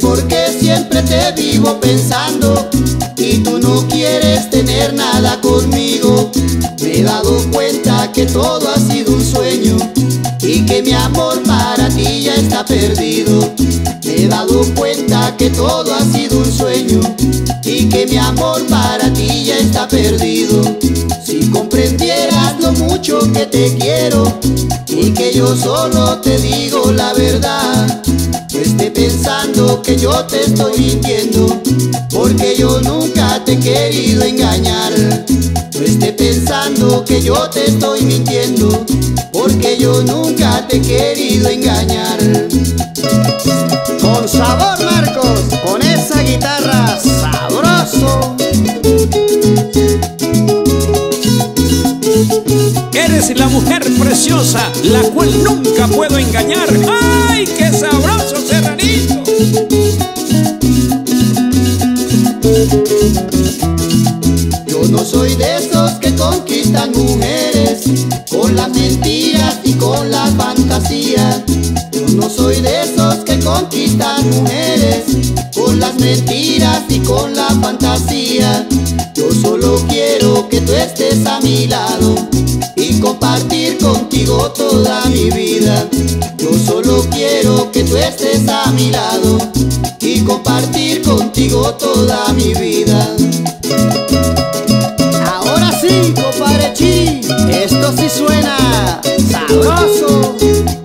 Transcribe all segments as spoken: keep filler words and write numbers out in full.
porque siempre te vivo pensando y tú no quieres tener nada conmigo. Me he dado cuenta que todo ha sido un sueño y que mi amor para ti ya está perdido. Me he dado cuenta que todo ha sido un sueño y que mi amor para ti ya está perdido. Si comprendieras lo mucho que te quiero y que yo solo te digo la verdad, no esté pensando que yo te estoy mintiendo, porque yo nunca te he querido engañar. No esté pensando que yo te estoy mintiendo, porque yo nunca te he querido engañar. Con sabor, Marcos, con esa guitarra sabroso. Eres la mujer preciosa, la cual nunca puedo engañar. ¡Ay, qué sabroso, Serranito! Yo no soy de esos que conquistan mujeres con las mentiras y con la fantasía. Yo no soy de esos que conquistan mujeres con las mentiras y con la fantasía. Yo solo quiero que tú estés a mi lado y compartir contigo toda mi vida. Yo solo quiero que tú estés a mi lado y compartir contigo toda mi vida. Ahora sí, compadre Chi, esto sí suena sabroso.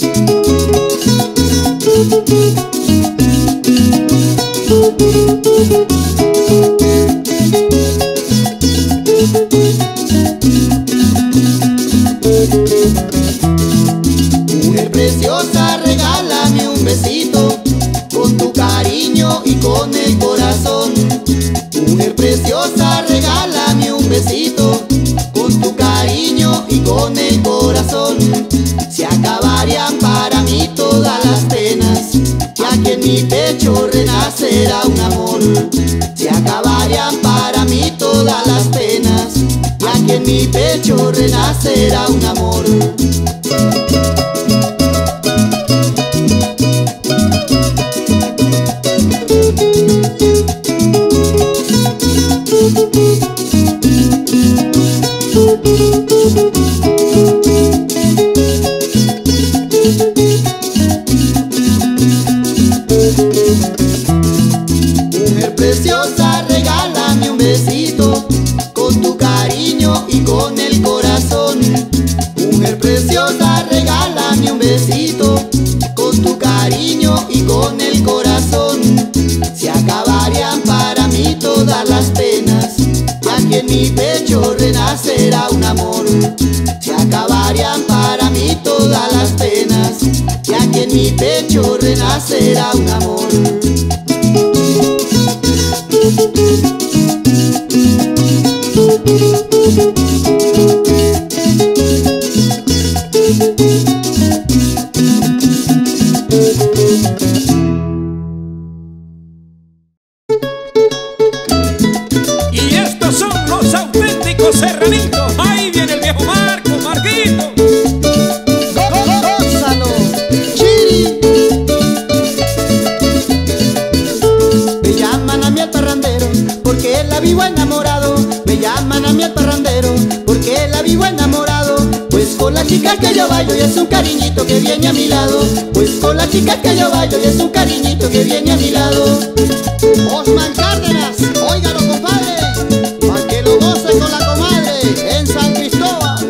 Mujer preciosa, regálame un besito con tu cariño y con el corazón. Mujer preciosa, regálame un besito con tu cariño y con el corazón. Se acabarían para mí todas las penas, ya que en mi pecho renacerá un amor. Se acabarían para mí todas las penas, ya que en mi pecho renacerá un amor. Mujer preciosa, regálame un besito con tu cariño y con el corazón. Mujer preciosa, regálame un besito con tu cariño y con el corazón. Se acabarían para mí todas las penas, ya que en mi pecho renacerá un amor. Se acabarían para mí todas las penas, ya que en mi pecho renacerá un amor. Y estos son los auténticos Serranitos. Ahí viene el viejo Marco, Marquito. ¡Gózalo, Chiri! Me llaman a mí al parrandero porque la vivo enamorado. Me llaman a mí al parrandero porque la vivo enamorado. Pues con la chica que yo bailo y es un cariñito que viene a mi lado. Pues con la chica que yo bailo y es un cariñito que viene a mi lado. Osman Cárdenas, óigalo, compadre, pa' que lo goce con la comadre en San Cristóbal.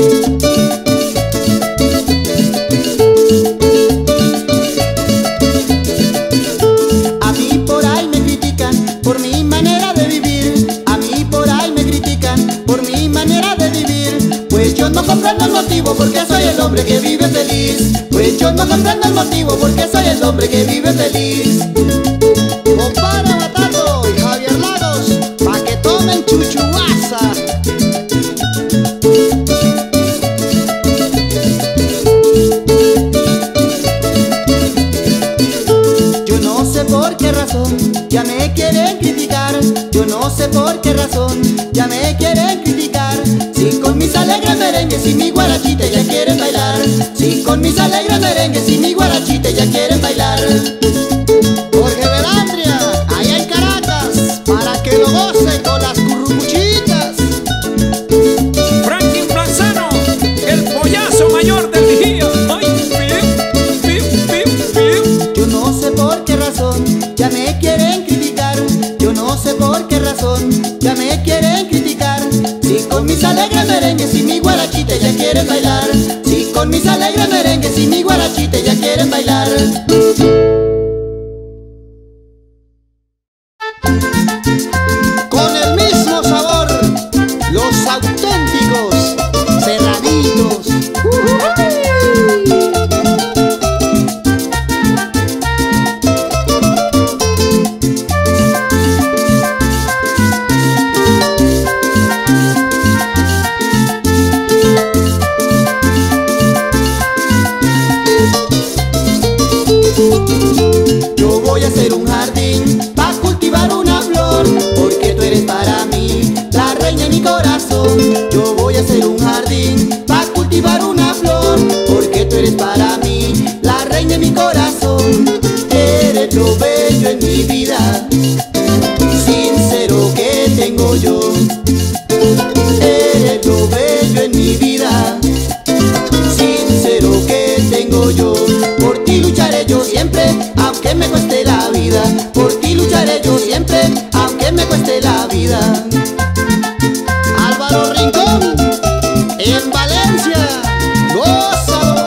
A mí por ahí me critican por mi manera de vivir. A mí por ahí me critican por mi manera de vivir. Pues yo no comprendo el motivo porque soy el hombre que vive feliz. Pues yo no comprendo el motivo porque soy el hombre que vive feliz. Compadre Batato y Javier Lagos, pa' que tomen chuchuaza. Yo no sé por qué razón ya me quieren criticar. Yo no sé por qué razón ya me quieren criticar. Si con mis alegres merengues y mi guarachita ya quieren bailar. Si con mis alegres merengues y mi guarachita ya quieren bailar. Jorge Verán, con mis alegres merengues y mi guarachita ya quieres bailar. Si con mis alegres merengues y mi guarachita ya quieres bailar. Con el mismo sabor, los auténticos Serranitos. Yo voy a hacer un jardín para cultivar una flor, porque tú eres para mí la reina de mi corazón. Yo voy a hacer un jardín para cultivar una flor, porque tú eres para mí la reina de mi corazón. Eres lo bello en mi vida, sincero que tengo yo. Eres lo bello en mi vida, sincero que tengo yo. Por ti lucharé yo siempre, aunque me cueste la vida. Por ti lucharé yo siempre, aunque me cueste la vida. Álvaro Rincón, en Valencia, gózalo.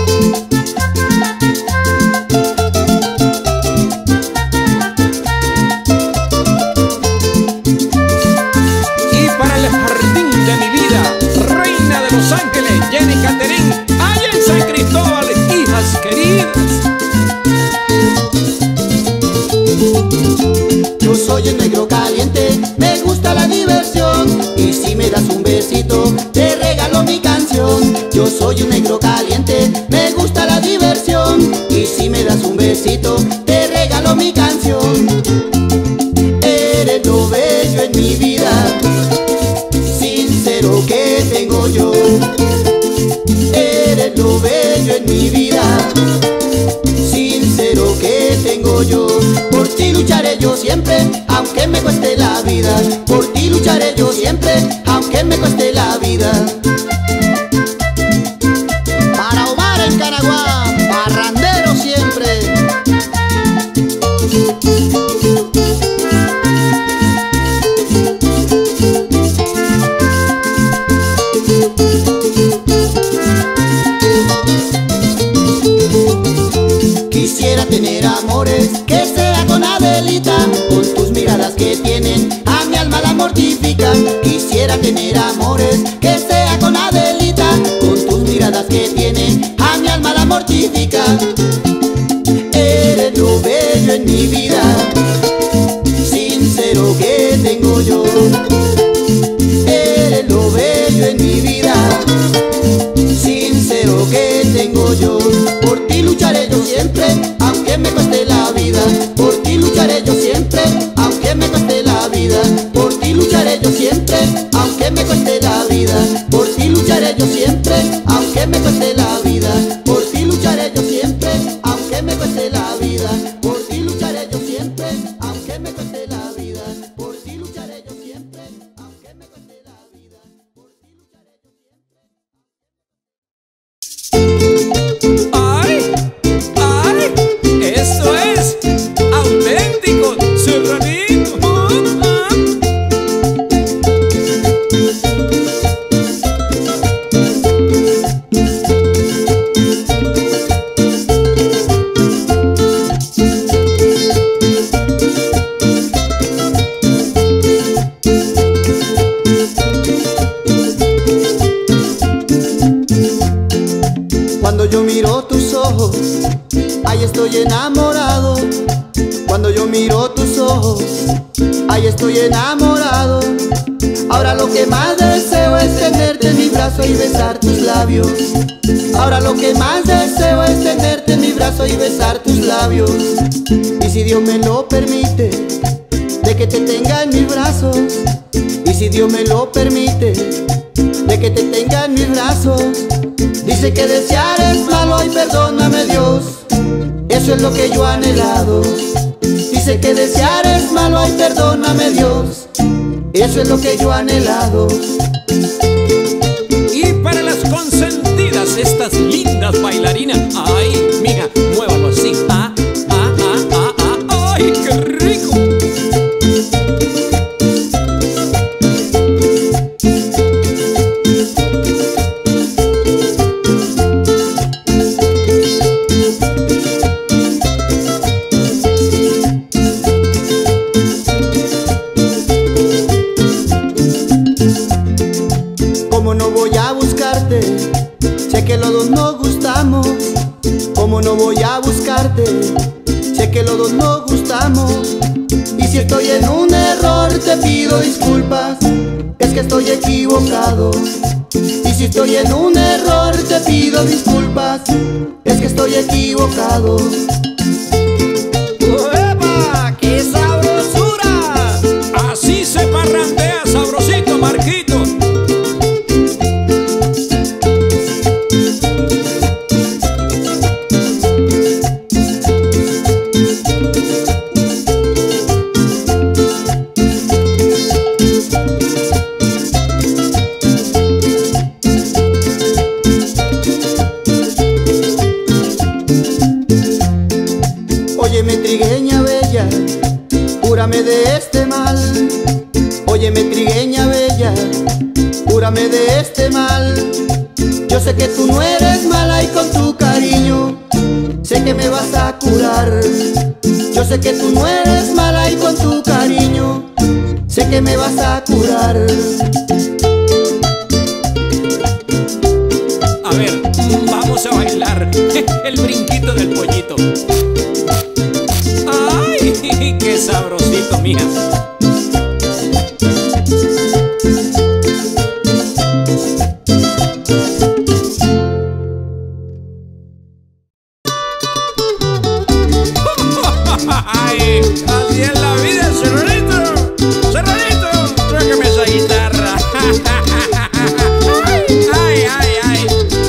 Y para el jardín de mi vida, reina de Los Ángeles, Jenny Caterín, allá en San Cristóbal, hijas queridas. Yo soy el negro caliente, me gusta la diversión, y si me das un besito, te regalo mi canción. Yo soy un negro caliente, me gusta la diversión, y si me das un besito, te regalo mi canción. Eres lo bello en mi vida, sincero que tengo yo. Eres lo bello en mi vida, sincero que tengo yo. Por ti lucharé yo siempre, aunque me cueste la vida. Por ti lucharé yo siempre, aunque me cueste la vida. Para Omar en Canaguá, parrandero siempre. Quisiera tener amores que sea con Adelita, con tus miradas que tienen a mi alma la mortifican. Quisiera tener amores que sea con Adelita, con tus miradas que tienen a mi alma la mortifican. Eres lo bello en mi vida, sincero que tengo yo. Eres lo bello en mi vida, sincero que tengo yo. Por ti lucharé yo siempre, aunque me cueste la vida. Por ti lucharé yo siempre, aunque me cueste la vida. Por ti lucharé yo siempre, aunque me cueste la vida. Por ti lucharé yo siempre, aunque me cueste la vida. Por ti lucharé yo siempre, aunque me cueste la vida. Por ti lucharé yo siempre, aunque me cueste la vida. Por ti lucharé yo siempre, aunque me cueste la vida. Por ti lucharé yo siempre. ¡Ay! ¡Ay! ¡Eso es! ¡Auténtico! ¡Serranito! ¡Ah! Cuando yo miro tus ojos, ahí estoy enamorado. Cuando yo miro tus ojos, ahí estoy enamorado. Ahora lo que más deseo es tenerte en mi brazo y besar tus labios. Ahora lo que más deseo es tenerte en mi brazo y besar tus labios. Y si Dios me lo permite, de que te tenga en mis brazos. Y si Dios me lo permite, de que te tenga en mis brazos. Dice que desear es malo y perdóname Dios, eso es lo que yo he anhelado. Dice que desear es malo y perdóname Dios, eso es lo que yo he anhelado. Y para las consentidas, estas lindas bailarinas, ay, mija, muévalo así, ah, ah, ah, ah, ah, ay, qué rico. gustarte, sé que los dos nos gustamos. Y si estoy en un error te pido disculpas, es que estoy equivocado. Y si estoy en un error te pido disculpas, es que estoy equivocado. ¡Uepa! ¡Qué sabrosura! Así se parrandea sabrosito, Marquito. Óyeme, trigueña bella, cúrame de este mal. Óyeme, trigueña bella, cúrame de este mal. Yo sé que tú no eres mala y con tu cariño sé que me vas a curar. Yo sé que tú no eres mala y con tu cariño sé que me vas a curar. A ver, vamos a bailar el brinquito del pollito. ¡Ay, qué sabrosito, mija! ¡Ay! Así es la vida, Serranito. Serranito, tráigame esa guitarra. ¡Ay, ay, ay, ay!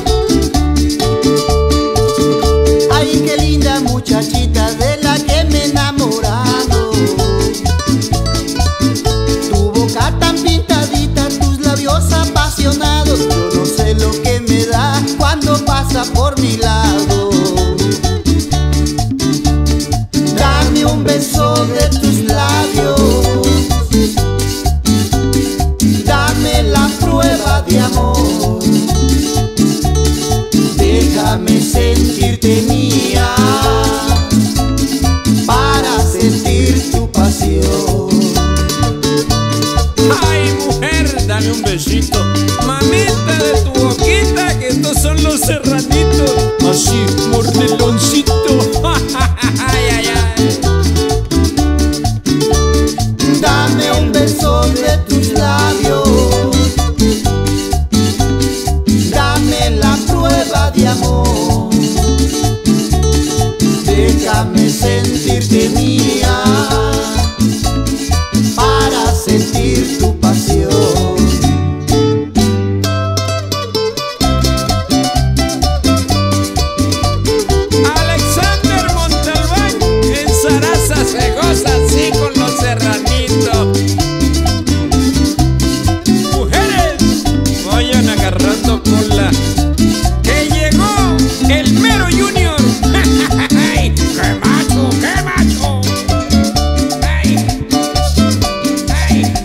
Ay, qué linda muchachita de la que me he enamorado. Tu boca tan pintadita, tus labios apasionados. Yo no sé lo que me da cuando pasa por mi lado. Dame un beso de tus labios, dame la prueba de amor. Déjame sentirte mía para sentir tu pasión. Ay, mujer, dame un besito, mamita, de tu boquita, que estos son los serranitos. Así, mordeloncito. Ay, ay, ay. Dame un beso de tus labios, dame la prueba de amor. Déjame sentirte mía para sentir tu pasión. Alexander Montalbán, en Sarasa se goza así con los serranitos. Mujeres, vayan agarrando cola, que llegó el mero Junior. ¡Ay, qué macho, qué macho! ¡Ay, ay!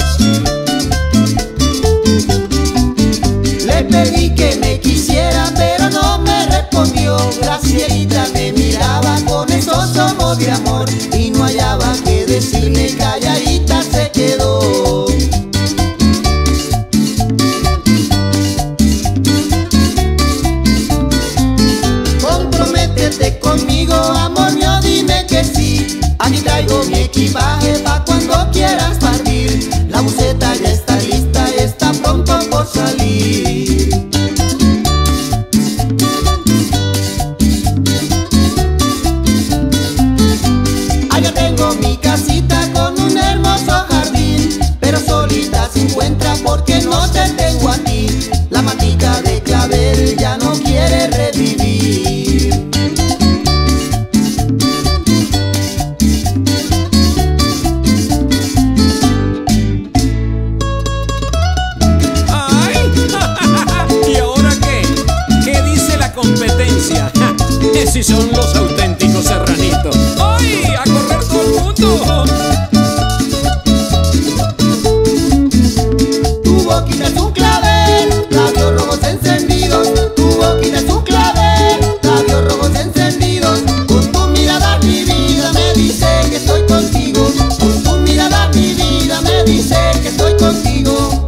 Le pedí que me quisiera, pero no me respondió. Gracierita me miraba con esos ojos de amor y no hallaba que decirle, calladita se quedó. Comprométete conmigo, amor mío, dime que sí. Aquí traigo mi equipaje pa' cuando quieras partir. La buseta ya está lista, está pronto por salir. Allá tengo mi casita con un hermoso jardín, pero solita se encuentra porque no te tengo a ti. La matica de clavel ya no quiere revivir. ¡Ay! ¿Y ahora qué? ¿Qué dice la competencia? Si son los auténticos serranitos. ¡Ay! ¡A correr todo el mundo! Tu boquita es un clavel, labios rojos encendidos. Tu boquita es un clavel, labios rojos encendidos. Con tu mirada mi vida me dice que estoy contigo. Con tu mirada mi vida me dice que estoy contigo.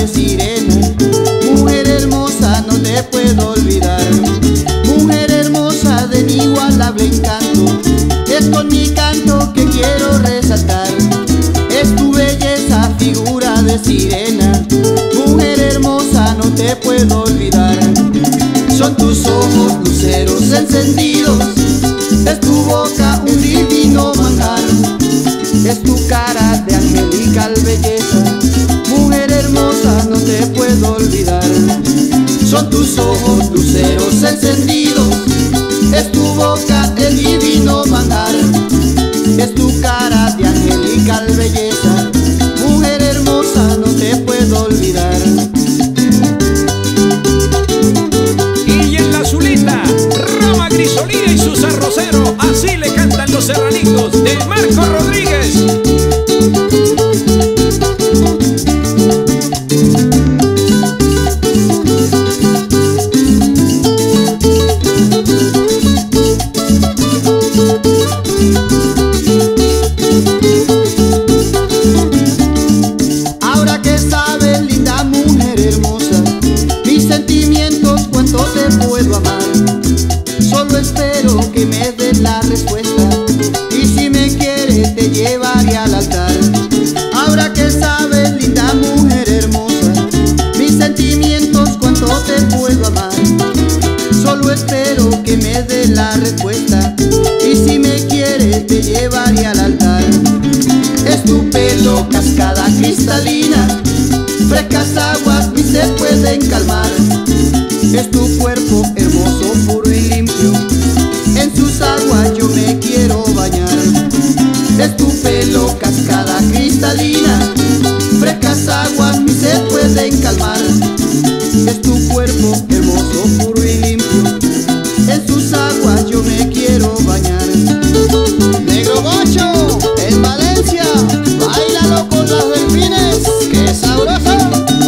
de sirena. Mujer hermosa, no te puedo olvidar. Mujer hermosa de inigualable encanto, es con mi canto que quiero resaltar. Es tu belleza, figura de sirena. Mujer hermosa, no te puedo olvidar. Son tus ojos luceros encendidos, es tu boca un divino manjar, es tu cara de angelical belleza. Mujer hermosa, no te puedo olvidar. Son tus ojos luceros encendidos, es tu boca el divino manjar, es tu cara de angelical belleza. Mujer hermosa, no te puedo olvidar. Y en la Zulita, Rama Grisolía y sus arroceros, así le cantan los serranitos de Marco Rodríguez. Ahora que sabes, linda mujer hermosa, mis sentimientos cuánto te puedo amar. Solo espero que me des la respuesta, y si me quieres te llevaré al altar. Ahora que sabes, linda mujer hermosa, mis sentimientos cuánto te puedo amar. Solo espero que me des la respuesta, y si me quieres te llevaré al altar. Es tu pelo, cascada cristalina, frescas aguas mi sed pueden calmar. Es tu cuerpo hermoso, puro y limpio, en sus aguas yo me quiero bañar. Es tu pelo, cascada cristalina, frescas aguas mi sed pueden calmar. Es tu cuerpo hermoso, puro y limpio, en sus aguas yo me quiero bañar. Negro Gocho, en Valencia, báilalo con las delfines, ¡qué sabroso!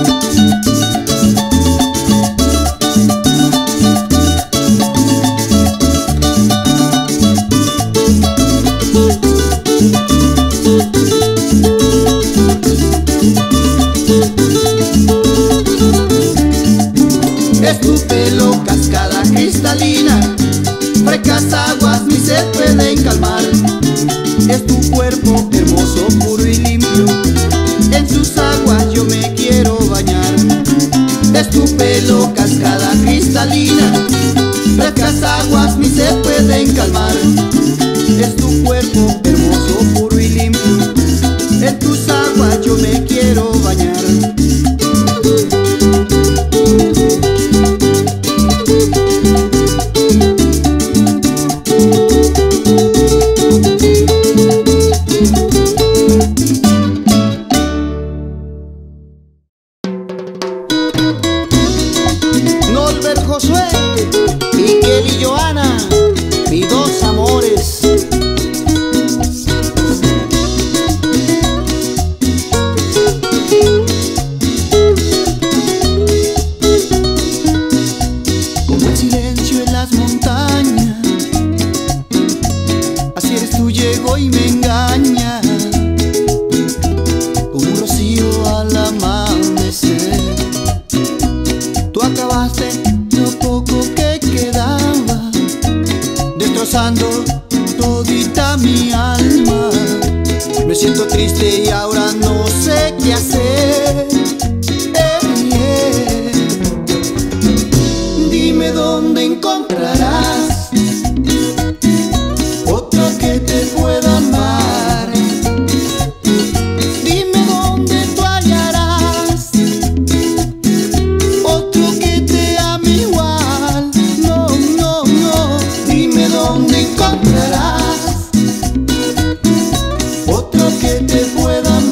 Es tu pelo, cascada cristalina, frescas aguas mi sed pueden calmar. Es tu cuerpo hermoso, puro y limpio, en sus aguas yo me quiero bañar. Es tu pelo, cascada cristalina, frescas aguas mi sed pueden calmar. Es tu cuerpo hermoso, puro y limpio, en tus aguas yo me quiero bañar. Norbert Josué y Kelly Joana, mis dos amores. Como el silencio en las montañas, así eres tú, llego y me engaña. Como un rocío al amanecer, tú acabaste lo poco que quedaba, destrozando todita mi alma. Me siento triste y ahora no sé qué hacer. Eh, eh. Dime dónde encontrarás otro que te pueda amar. Dime dónde tú hallarás otro que te ame igual. No, no, no. Dime dónde encontrarás otro que te pueda amar.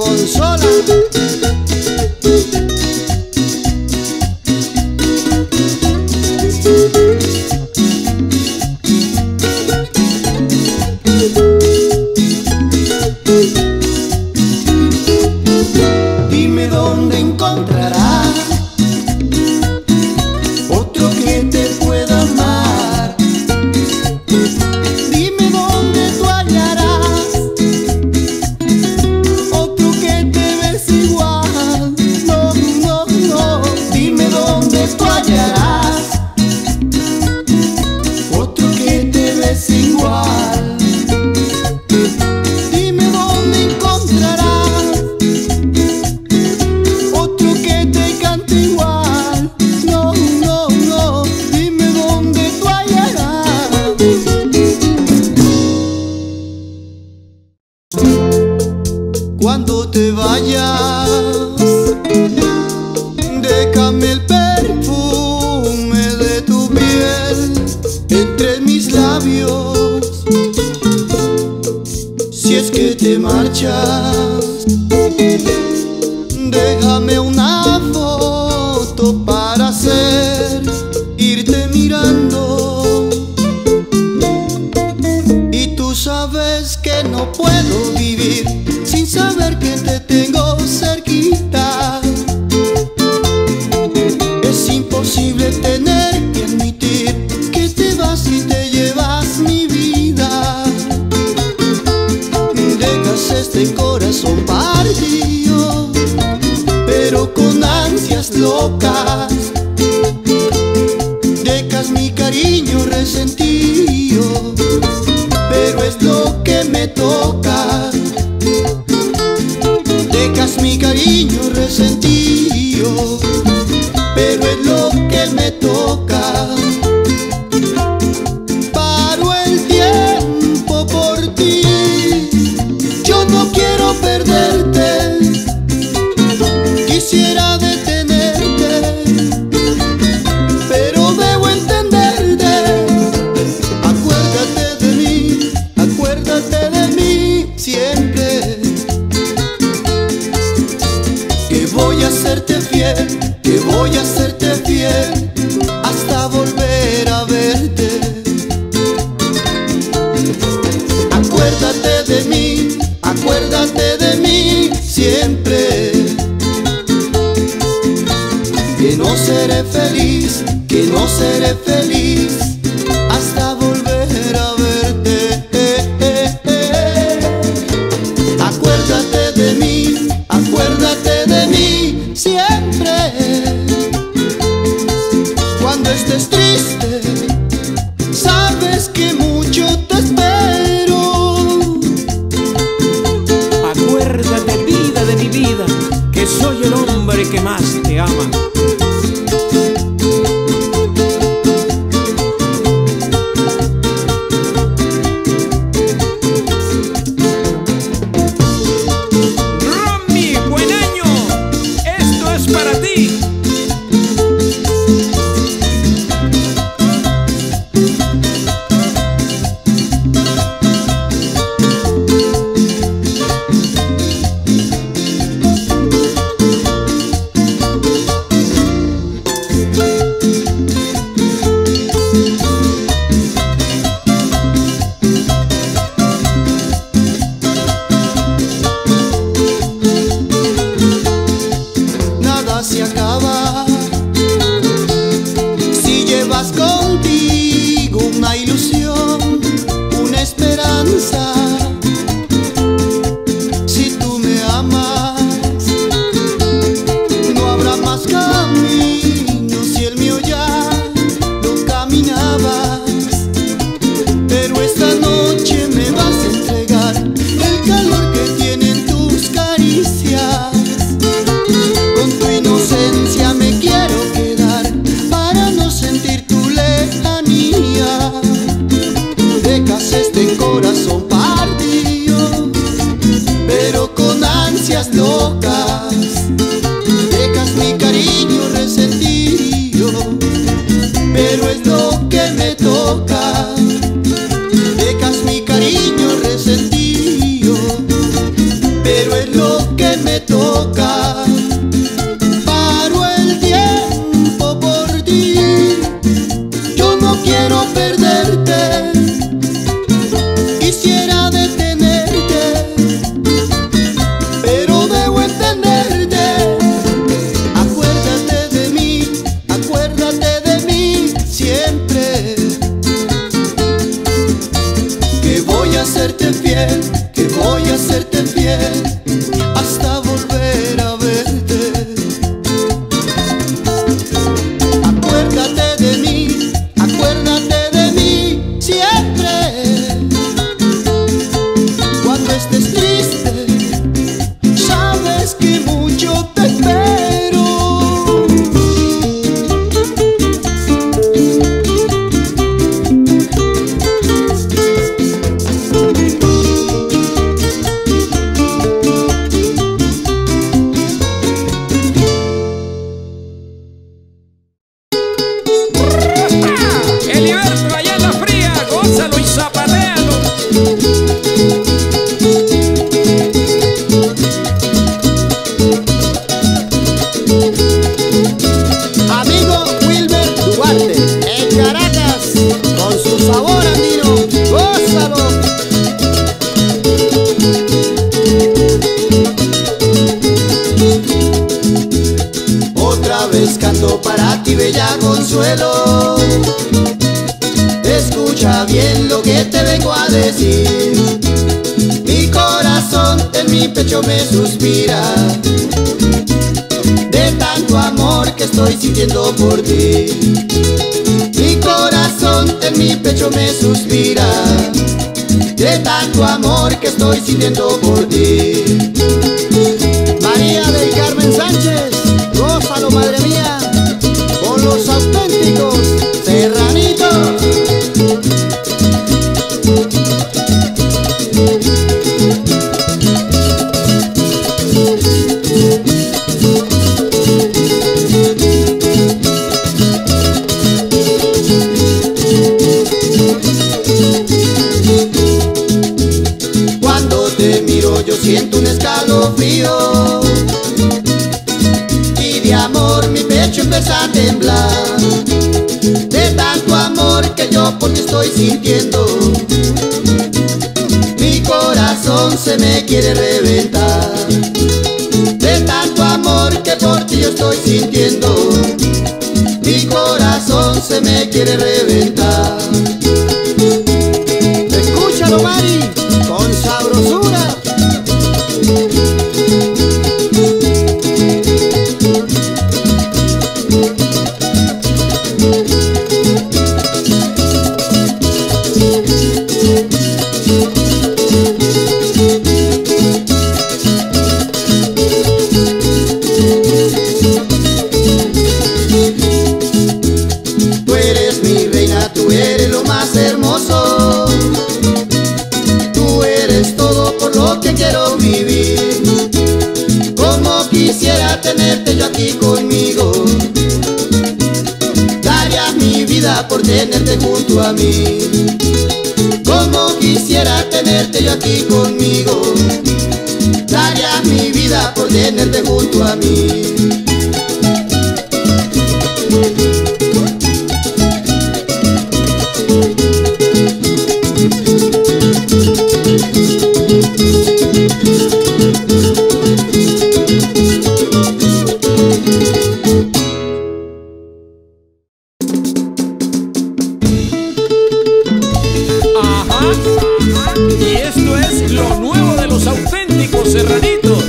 consola. Dime dónde encontrarás otro que te pueda amar. Dime dónde tú hallarás otro que te ves igual. No, no, no. Dime dónde tú hallarás otro que te ves igual. Dime dónde encontrarás otro que te cante igual. No, no, no. Dime dónde tú hallarás. Cuando te vayas, déjame el perfume de tu piel entre mis labios. Si es que te marchas, déjame una foto para hacer irte mirando. Y tú sabes que no puedo vivir sin saber que te tengo cerquita. Es imposible tener que admitir que te vas y te llevas mi vida. Dejas este corazón partido, pero con ansias locas. Dejas mi cariño resentido, pero es lo que me toca. Dejas mi cariño resentido, pero es lo que me toca. Paro el tiempo por ti, yo no quiero perderte. Quisiera detenerte, pero debo entenderte. Acuérdate de mí, acuérdate de mí siempre. Que voy a serte fiel, que voy a serte fiel hasta volver a verte. Acuérdate de mí, acuérdate de mí siempre. Que no seré feliz, que no seré feliz hasta volver a verte. Acuérdate de mí, acuérdate de mí siempre. Cuando estés triste, sabes que mucho te espero. Acuérdate, vida de mi vida, que soy el hombre que más te ama. Romy, buen año. Esto es para ti. Nada se acaba si llevas contigo una ilusión, una esperanza. Si tú me amas, no habrá más caminos si el mío ya lo caminabas. Pero esta noche me vas a entregar el calor que tienen tus caricias. Con tu inocencia me quiero quedar para no sentir tu lejanía. Dejas este corazón partido, pero con ansias locas. Dejas mi cariño resentido, pero es lo que me toca. Dejas mi cariño resentido, pero es lo que me toca. Paro el tiempo por ti, yo no quiero perderte. Quisiera detenerte, pero debo entenderte. Acuérdate de mí, acuérdate de mí siempre. Que voy a serte fiel, que voy a serte fiel hasta volver a verte. Acuérdate de mí, acuérdate de mí siempre. Cuando estés triste, sabes que mucho te espero. Heliberto allá en la fría, gózalo y zapatealo. Amigo Wilber Duarte, en Caracas, con su sabor andino, gózalo. Otra vez canto para ti, bella Consuelo. Escucha bien lo que te vengo a decir. Mi corazón en mi pecho me suspira de tanto amor que estoy sintiendo por ti. Mi corazón en mi pecho me suspira de tanto amor que estoy sintiendo por ti. María del Carmen Sánchez, gózalo, madre mía, con los auténticos serranitos. Cuando te miro yo siento un escalofrío y de amor mi pecho empieza a temblar. De tanto amor que yo por ti estoy sintiendo, mi corazón se me quiere reventar. De tanto amor que por ti yo estoy sintiendo, mi corazón se me quiere reventar. Escúchalo, Mari, con sabrosura. Tú eres mi reina, tú eres lo más hermoso. Tú eres todo por lo que quiero vivir. Como quisiera tenerte yo aquí conmigo. Daría mi vida por tenerte junto a mí. Como quisiera tenerte yo aquí conmigo. Daría mi vida por tenerte junto a mí. Ajá. Y esto es lo nuevo de los auténticos serranitos.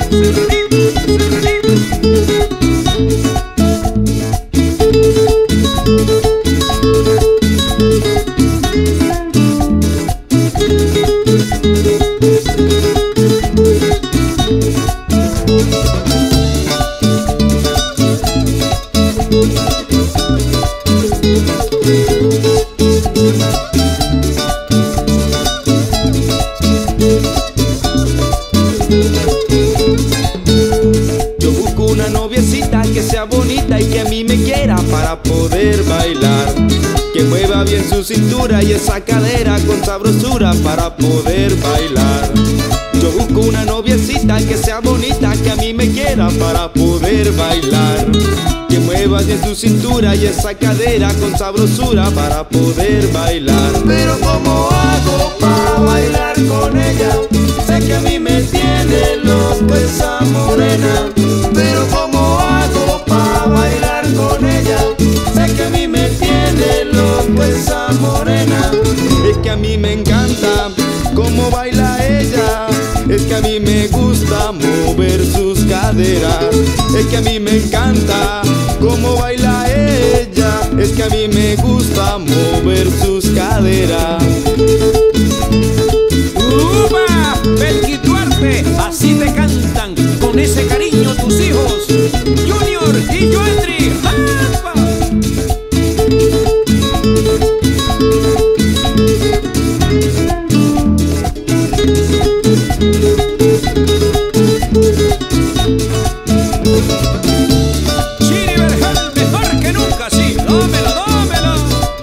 Yo busco una noviecita que sea bonita y que a mí me quiera para poder bailar, que mueva bien su cintura y esa cadera con sabrosura para poder bailar. Yo busco una noviecita que sea bonita, que a mí me quiera para poder bailar, que mueva bien su cintura y esa cadera con sabrosura para poder bailar. Pero ¿cómo hago para bailar con ella? Sé que a mí me tiene loco esa morena. Pero ¿cómo hago para bailar con ella? Sé que a mí me tiene loco esa morena. Es que a mí me encanta cómo baila ella, es que a mí me gusta mover sus caderas, es que a mí me encanta cómo baila ella, es que a mí me gusta mover sus caderas. ¡Upa! Belki Duarte, así te cantan con ese cariño tus hijos, Junior y Joendry. ¡Apa! Chiri Berjal, mejor que nunca, sí, dámelo, dámelo.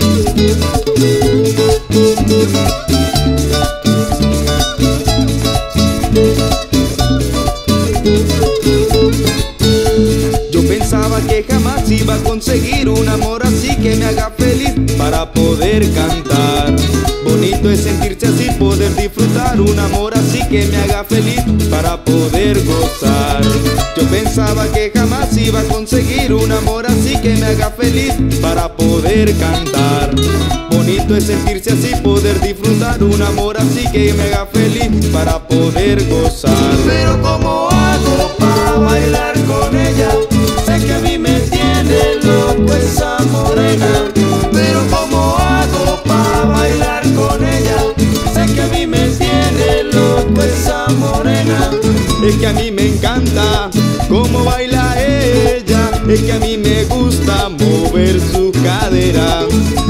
Yo pensaba que jamás iba a conseguir un amor así que me haga feliz para poder cantar. Bonito es sentirse así, poder disfrutar un amor así que me haga feliz para poder gozar. Yo pensaba que jamás iba a conseguir un amor así que me haga feliz para poder cantar. Bonito es sentirse así, poder disfrutar un amor así que me haga feliz para poder gozar. Pero ¿cómo hago para bailar con ella? Sé que a mí me tiene loco esa morena. Pero ¿cómo hago para bailar con ella? Sé que a mí me tiene loco esa morena. Es que a mí me encanta cómo baila ella, es que a mí me gusta mover su cadera.